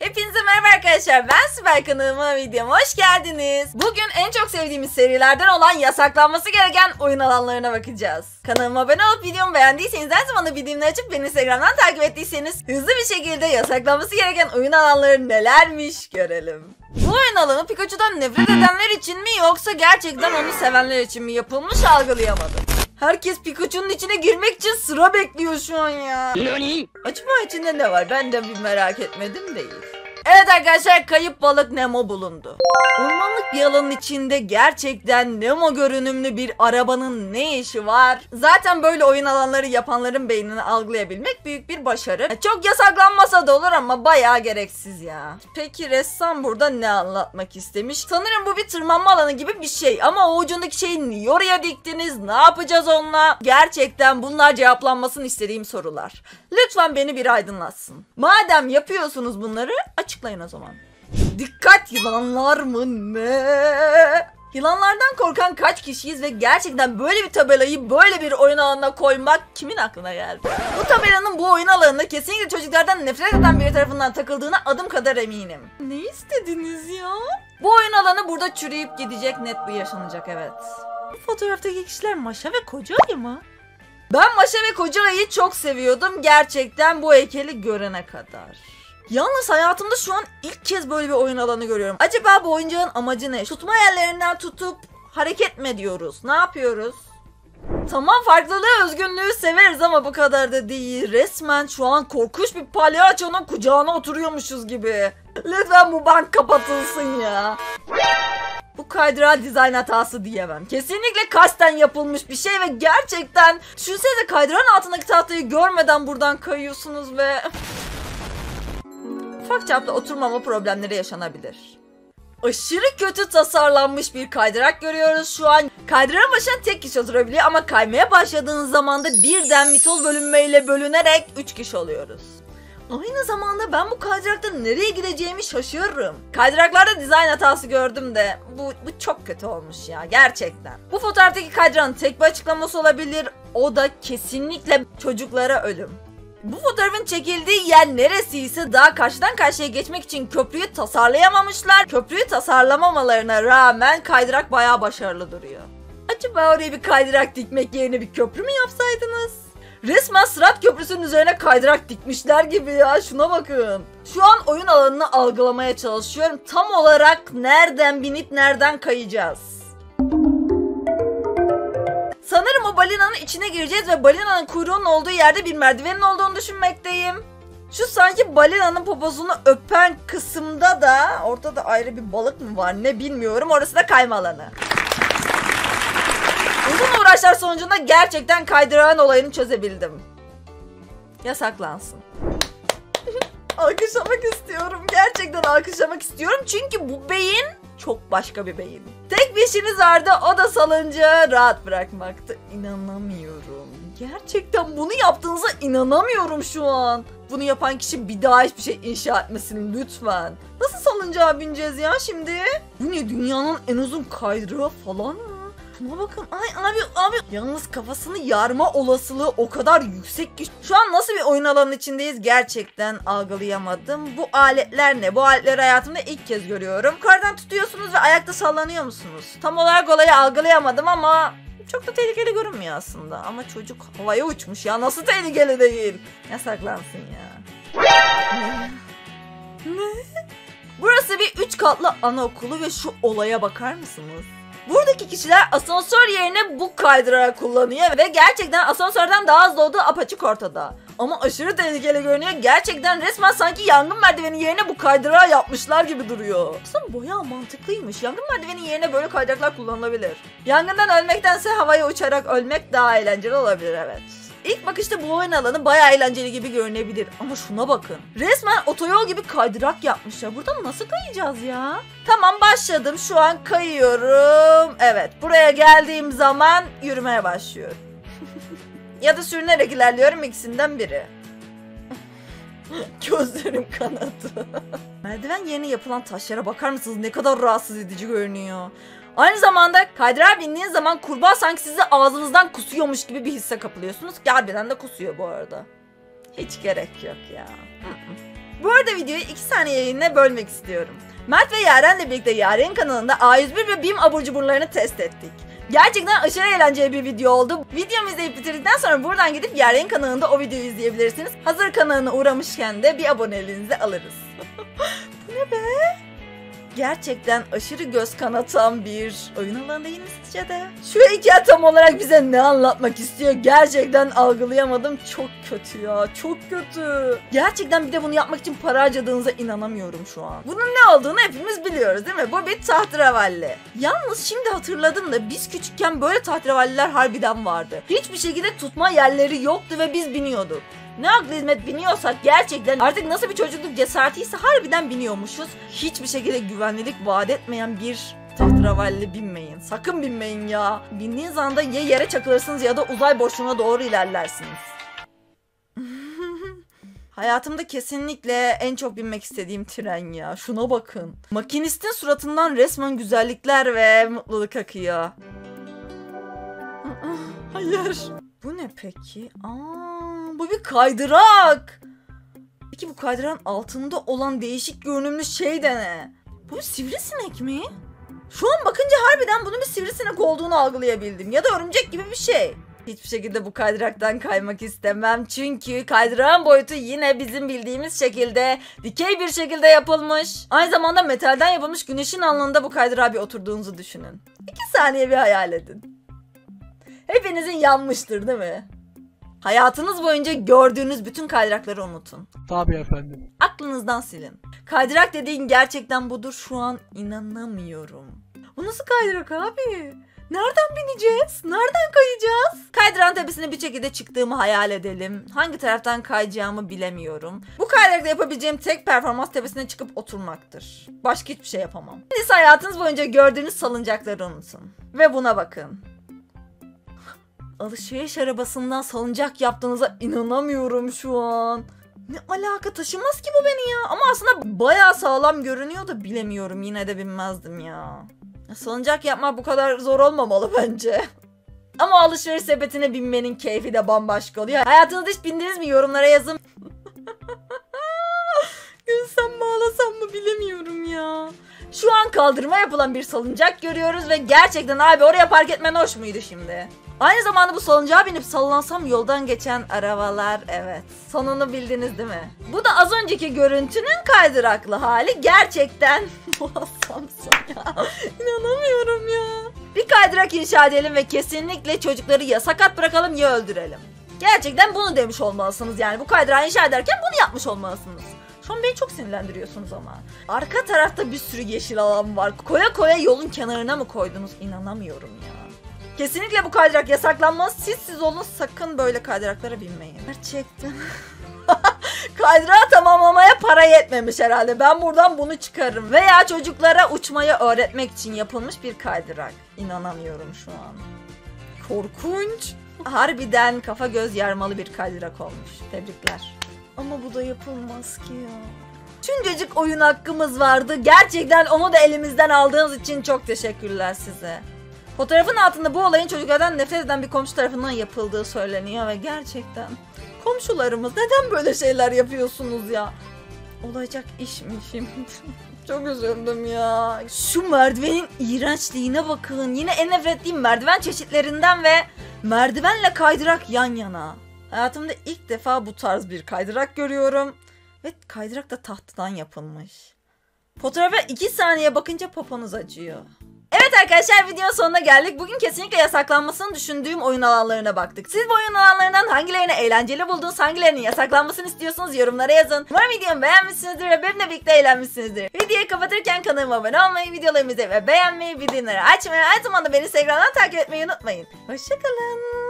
Hepinize merhaba arkadaşlar, ben Sibel, kanalıma videoma hoş geldiniz. Bugün en çok sevdiğimiz serilerden olan yasaklanması gereken oyun alanlarına bakacağız. Kanalıma abone olup videomu beğendiyseniz, her zaman da bildirimleri açıp beni Instagram'dan takip ettiyseniz hızlı bir şekilde yasaklanması gereken oyun alanları nelermiş görelim. Bu oyun alanı Pikachu'dan nefret edenler için mi yoksa gerçekten onu sevenler için mi yapılmış algılayamadım. Herkes Pikachu'nun içine girmek için sıra bekliyor şu an ya. Acaba içinde ne var? Ben de bir merak etmedim değil. Evet arkadaşlar, kayıp balık Nemo bulundu. Ormanlık bir alanın içinde gerçekten Nemo görünümlü bir arabanın ne işi var? Zaten böyle oyun alanları yapanların beynini algılayabilmek büyük bir başarı. Çok yasaklanmasa da olur ama bayağı gereksiz ya. Peki ressam burada ne anlatmak istemiş? Sanırım bu bir tırmanma alanı gibi bir şey ama o ucundaki şeyi niye oraya diktiniz? Ne yapacağız onunla? Gerçekten bunlar cevaplanmasını istediğim sorular. Lütfen beni bir aydınlatsın. Madem yapıyorsunuz bunları, açıklayın o zaman. Dikkat, yılanlar mı ne? Yılanlardan korkan kaç kişiyiz ve gerçekten böyle bir tabelayı böyle bir oyun alanına koymak kimin aklına geldi? Bu tabelanın bu oyun alanında kesinlikle çocuklardan nefret eden biri tarafından takıldığına adım kadar eminim. Ne istediniz ya? Bu oyun alanı burada çürüyüp gidecek, net bu yaşanacak, evet. Bu fotoğraftaki kişiler Maşa ve Koca Ayı mı? Ben Maşa ve Koca Ayı'yı çok seviyordum gerçekten bu heykeli görene kadar. Yalnız hayatımda şu an ilk kez böyle bir oyun alanı görüyorum. Acaba bu oyuncağın amacı ne? Tutma yerlerinden tutup hareket mi ediyoruz? Ne yapıyoruz? Tamam, farklılığı, özgünlüğü severiz ama bu kadar da değil. Resmen şu an korkunç bir palyaçonun kucağına oturuyormuşuz gibi. Lütfen bu bank kapatılsın ya. Bu kaydırağı dizayn hatası diyemem. Kesinlikle kasten yapılmış bir şey ve gerçekten düşünsenize, kaydırağın altındaki tahtayı görmeden buradan kayıyorsunuz ve ufak çapta oturmama problemleri yaşanabilir. Aşırı kötü tasarlanmış bir kaydırak görüyoruz şu an. Kaydırağın başına tek kişi oturabiliyor ama kaymaya başladığınız zaman da birden mitoz bölünmeyle bölünerek 3 kişi oluyoruz. Aynı zamanda ben bu kaydırakta nereye gideceğimi şaşırırım. Kaydıraklarda dizayn hatası gördüm de bu çok kötü olmuş ya gerçekten. Bu fotoğraftaki kaydırağın tek bir açıklaması olabilir. O da kesinlikle çocuklara ölüm. Bu fotoğrafın çekildiği yer neresiyse daha karşıdan karşıya geçmek için köprüyü tasarlayamamışlar. Köprüyü tasarlamamalarına rağmen kaydırak bayağı başarılı duruyor. Acaba oraya bir kaydırak dikmek yerine bir köprü mü yapsaydınız? Resmen Sırat Köprüsü'nün üzerine kaydırak dikmişler gibi ya, şuna bakın. Şu an oyun alanını algılamaya çalışıyorum. Tam olarak nereden binip nereden kayacağız? Sanırım o balinanın içine gireceğiz ve balinanın kuyruğunun olduğu yerde bir merdivenin olduğunu düşünmekteyim. Şu sanki balinanın poposunu öpen kısımda da ortada ayrı bir balık mı var ne bilmiyorum. Orası da kayma alanı. Uzun uğraşlar sonucunda gerçekten kaydırağın olayını çözebildim. Yasaklansın. Alkışlamak istiyorum. Gerçekten alkışlamak istiyorum. Çünkü bu beyin çok başka bir beyin. Tek bir işiniz vardı, o da salıncağı rahat bırakmaktı. İnanamıyorum. Gerçekten bunu yaptığınıza inanamıyorum şu an. Bunu yapan kişi bir daha hiçbir şey inşa etmesin lütfen. Nasıl salıncağa bineceğiz ya şimdi? Bu ne, dünyanın en uzun kaydırağı falan mı? Şuna bakın. Ay abi. Yalnız kafasını yarma olasılığı o kadar yüksek ki. Şu an nasıl bir oyun alanının içindeyiz gerçekten algılayamadım. Bu aletler ne? Bu aletleri hayatımda ilk kez görüyorum. Yukarıdan tutuyorsunuz ve ayakta sallanıyor musunuz? Tam olarak olayı algılayamadım ama çok da tehlikeli görünmüyor aslında. Ama çocuk havaya uçmuş ya. Nasıl tehlikeli değil? Yasaklansın ya. Ne? Burası bir 3 katlı anaokulu ve şu olaya bakar mısınız? Buradaki kişiler asansör yerine bu kaydırağı kullanıyor ve gerçekten asansörden daha hızlı olduğu apaçık ortada. Ama aşırı tehlikeli görünüyor. Gerçekten resmen sanki yangın merdiveni yerine bu kaydırağı yapmışlar gibi duruyor. Aslında bayağı mantıklıymış. Yangın merdiveni yerine böyle kaydıraklar kullanılabilir. Yangından ölmektense havaya uçarak ölmek daha eğlenceli olabilir, evet. İlk bakışta bu oyun alanı bayağı eğlenceli gibi görünebilir ama şuna bakın. Resmen otoyol gibi kaydırak yapmışlar. Buradan nasıl kayacağız ya? Tamam, başladım. Şu an kayıyorum. Evet, buraya geldiğim zaman yürümeye başlıyorum. Ya da sürünerek ilerliyorum, ikisinden biri. Gözlerim kanadı. Merdiven yerine yapılan taşlara bakar mısınız? Ne kadar rahatsız edici görünüyor. Aynı zamanda kaydırağa bindiğiniz zaman kurbağa sanki sizi ağzınızdan kusuyormuş gibi bir hisse kapılıyorsunuz. Harbiden de kusuyor bu arada. Hiç gerek yok ya. Bu arada videoyu 2 saniye yayınına bölmek istiyorum. Mert ve Yaren'le birlikte Yaren'in kanalında A101 ve BİM abur cuburlarını test ettik. Gerçekten aşırı eğlenceli bir video oldu. Videomu izleyip bitirdikten sonra buradan gidip Yaren'in kanalında o videoyu izleyebilirsiniz. Hazır kanalına uğramışken de bir aboneliğinizi alırız. Bu ne be? Gerçekten aşırı göz kanatan bir oyun alanı değil mi sizce de? Şu heykel tam olarak bize ne anlatmak istiyor gerçekten algılayamadım. Çok kötü ya, çok kötü. Gerçekten bir de bunu yapmak için para harcadığınıza inanamıyorum şu an. Bunun ne olduğunu hepimiz biliyoruz değil mi? Bu bir tahterevalli. Yalnız şimdi hatırladım da biz küçükken böyle tahterevalliler harbiden vardı. Hiçbir şekilde tutma yerleri yoktu ve biz biniyorduk. Ne aklı hizmet biniyorsak gerçekten artık nasıl bir çocukluk cesaretiyse harbiden biniyormuşuz. Hiçbir şekilde güvenlilik vaat etmeyen bir tahterevalli binmeyin. Sakın binmeyin ya. Bindiğiniz anda ya yere çakılırsınız ya da uzay boşluğuna doğru ilerlersiniz. Hayatımda kesinlikle en çok binmek istediğim tren ya. Şuna bakın. Makinistin suratından resmen güzellikler ve mutluluk akıyor. Hayır. Bu ne peki? Bu bir kaydırak. Peki bu kaydırağın altında olan değişik görünümlü şey de ne? Bu bir sivrisinek mi? Şu an bakınca harbiden bunun bir sivrisinek olduğunu algılayabildim. Ya da örümcek gibi bir şey. Hiçbir şekilde bu kaydıraktan kaymak istemem. Çünkü kaydırağın boyutu yine bizim bildiğimiz şekilde dikey bir şekilde yapılmış. Aynı zamanda metalden yapılmış güneşin alnında bu kaydırağa bir oturduğunuzu düşünün. 2 saniye bir hayal edin. Hepinizin yanmıştır değil mi? Hayatınız boyunca gördüğünüz bütün kaydırakları unutun. Tabii efendim. Aklınızdan silin. Kaydırak dediğin gerçekten budur, şu an inanamıyorum. Bu nasıl kaydırak abi? Nereden bineceğiz? Nereden kayacağız? Kaydırağın tepesine bir şekilde çıktığımı hayal edelim. Hangi taraftan kayacağımı bilemiyorum. Bu kaydırakta yapabileceğim tek performans tepesine çıkıp oturmaktır. Başka hiçbir şey yapamam. Siz hayatınız boyunca gördüğünüz salıncakları unutun. Ve buna bakın. Alışveriş arabasından salıncak yaptığınıza inanamıyorum şu an. Ne alaka, taşımaz ki bu beni ya. Ama aslında bayağı sağlam görünüyor da bilemiyorum, yine de binmezdim ya. Salıncak yapmak bu kadar zor olmamalı bence. Ama alışveriş sepetine binmenin keyfi de bambaşka oluyor. Hayatınızda hiç bindiniz mi? Yorumlara yazın. Gülsem mi ağlasam mı bilemiyorum ya. Şu an kaldırma yapılan bir salıncak görüyoruz ve gerçekten abi oraya park etmen hoş muydu şimdi? Aynı zamanda bu salıncağa binip sallansam yoldan geçen arabalar, evet. Sonunu bildiniz değil mi? Bu da az önceki görüntünün kaydıraklı hali. Gerçekten muazzamsın ya. İnanamıyorum ya. Bir kaydırak inşa edelim ve kesinlikle çocukları ya sakat bırakalım ya öldürelim. Gerçekten bunu demiş olmalısınız yani. Bu kaydırağı inşa ederken bunu yapmış olmalısınız. Şu an beni çok sinirlendiriyorsunuz ama. Arka tarafta bir sürü yeşil alan var. Koya koya yolun kenarına mı koydunuz? İnanamıyorum ya. Kesinlikle bu kaydırak yasaklanmaz. Siz olun, sakın böyle kaydıraklara binmeyin. Gerçekten. Kaydırağı tamamlamaya para yetmemiş herhalde. Ben buradan bunu çıkarırım. Veya çocuklara uçmayı öğretmek için yapılmış bir kaydırak. İnanamıyorum şu an. Korkunç. Harbiden kafa göz yarmalı bir kaydırak olmuş. Tebrikler. Ama bu da yapılmaz ki ya. Şuncacık oyun hakkımız vardı. Gerçekten onu da elimizden aldığınız için çok teşekkürler size. Fotoğrafın altında bu olayın çocuklardan nefret eden bir komşu tarafından yapıldığı söyleniyor ve gerçekten komşularımız neden böyle şeyler yapıyorsunuz ya? Olacak iş mi şimdi? Çok üzüldüm ya. Şu merdivenin iğrençliğine bakın. Yine en nefret ettiğim merdiven çeşitlerinden ve merdivenle kaydırak yan yana. Hayatımda ilk defa bu tarz bir kaydırak görüyorum. Ve kaydırak da tahtadan yapılmış. Fotoğrafa 2 saniye bakınca poponuz acıyor. Evet arkadaşlar, videonun sonuna geldik. Bugün kesinlikle yasaklanmasını düşündüğüm oyun alanlarına baktık. Siz bu oyun alanlarından hangilerini eğlenceli buldunuz, hangilerinin yasaklanmasını istiyorsunuz yorumlara yazın. Umarım videomu beğenmişsinizdir ve benimle birlikte eğlenmişsinizdir. Videoyu kapatırken kanalıma abone olmayı, videolarımı izlemeyi ve beğenmeyi, bildirimleri açmayı, aynı zamanda beni Instagram'dan takip etmeyi unutmayın. Hoşçakalın.